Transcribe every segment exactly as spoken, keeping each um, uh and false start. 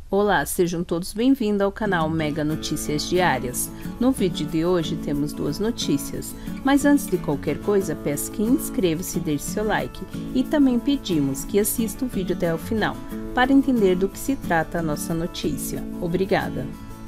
Olá, sejam todos bem-vindos ao canal Mega Notícias Diárias. No vídeo de hoje temos duas notícias, mas antes de qualquer coisa peço que inscreva-se e deixe seu like e também pedimos que assista o vídeo até o final para entender do que se trata a nossa notícia. Obrigada!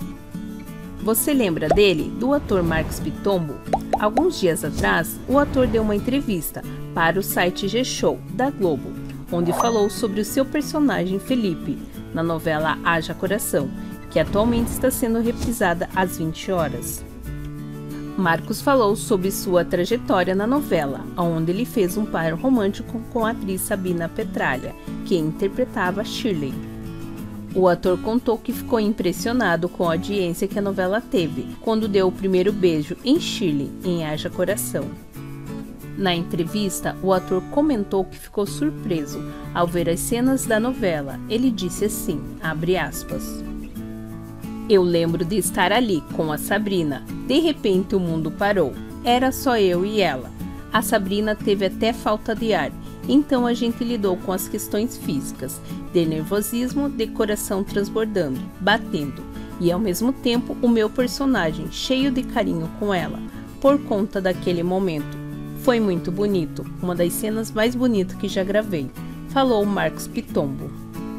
Você lembra dele, do ator Marcos Pitombo? Alguns dias atrás, o ator deu uma entrevista para o site G-Show da Globo, onde falou sobre o seu personagem Felipe, na novela Haja Coração, que atualmente está sendo reprisada às vinte horas. Marcos falou sobre sua trajetória na novela, onde ele fez um par romântico com a atriz Sabina Petralha, que interpretava Shirley. O ator contou que ficou impressionado com a audiência que a novela teve, quando deu o primeiro beijo em Shirley, em Haja Coração. Na entrevista, o ator comentou que ficou surpreso ao ver as cenas da novela. Ele disse assim, abre aspas, "Eu lembro de estar ali com a Sabrina. De repente o mundo parou. Era só eu e ela. A Sabrina teve até falta de ar. Então a gente lidou com as questões físicas, de nervosismo, de coração transbordando, batendo, e ao mesmo tempo o meu personagem cheio de carinho com ela, por conta daquele momento. Foi muito bonito, uma das cenas mais bonitas que já gravei", falou Marcos Pitombo.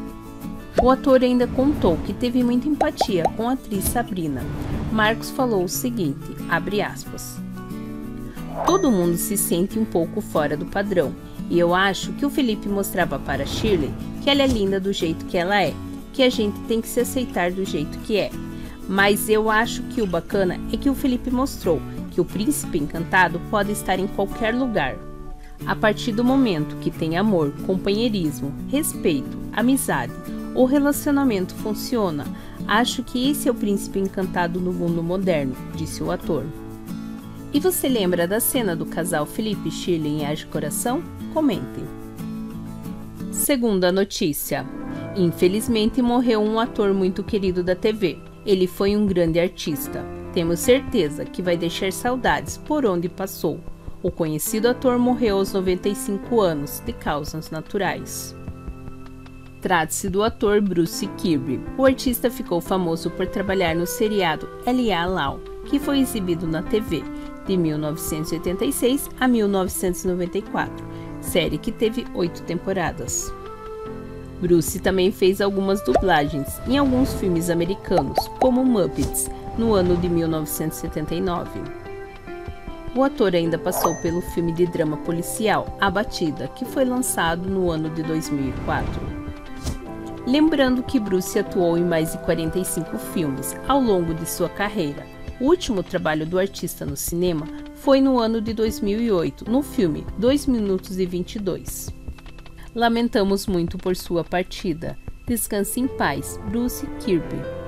O ator ainda contou que teve muita empatia com a atriz Sabrina. Marcos falou o seguinte, abre aspas, "Todo mundo se sente um pouco fora do padrão, e eu acho que o Felipe mostrava para Shirley que ela é linda do jeito que ela é, que a gente tem que se aceitar do jeito que é. Mas eu acho que o bacana é que o Felipe mostrou que o príncipe encantado pode estar em qualquer lugar. A partir do momento que tem amor, companheirismo, respeito, amizade, o relacionamento funciona. Acho que esse é o príncipe encantado no mundo moderno", disse o ator. E você lembra da cena do casal Felipe e Shirley em Haja Coração? Comente. Segunda notícia. Infelizmente morreu um ator muito querido da T V. Ele foi um grande artista. Temos certeza que vai deixar saudades por onde passou. O conhecido ator morreu aos noventa e cinco anos, de causas naturais. Trata-se do ator Bruce Kirby. O artista ficou famoso por trabalhar no seriado L A Law, que foi exibido na T V de mil novecentos e oitenta e seis a mil novecentos e noventa e quatro, série que teve oito temporadas. Bruce também fez algumas dublagens em alguns filmes americanos, como Muppets, no ano de mil novecentos e setenta e nove. O ator ainda passou pelo filme de drama policial A Batida, que foi lançado no ano de dois mil e quatro. Lembrando que Bruce atuou em mais de quarenta e cinco filmes ao longo de sua carreira. O último trabalho do artista no cinema foi no ano de dois mil e oito, no filme dois minutos e vinte e dois. Lamentamos muito por sua partida. Descanse em paz, Bruce Kirby.